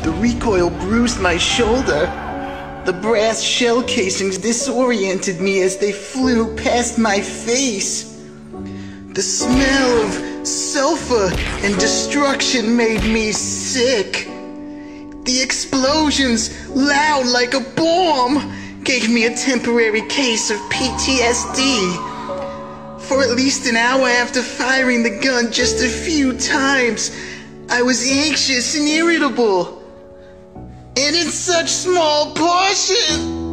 The recoil bruised my shoulder. The brass shell casings disoriented me as they flew past my face. The smell of sulfur and destruction made me sick. The explosions, loud like a bomb, gave me a temporary case of PTSD. For at least an hour after firing the gun just a few times, I was anxious and irritable. And in such small portions.